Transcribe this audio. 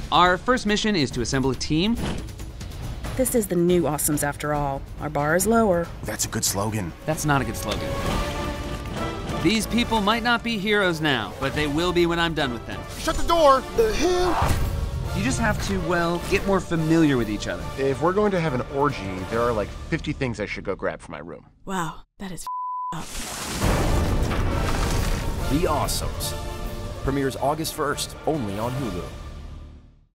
Our first mission is to assemble a team. This is the new Awesomes after all. Our bar is lower. That's a good slogan. That's not a good slogan. These people might not be heroes now, but they will be when I'm done with them. Shut the door! The hell? You just have to, well, get more familiar with each other. If we're going to have an orgy, there are like 50 things I should go grab from my room. Wow, that is up. The Awesomes. Premieres August 1st, only on Hulu.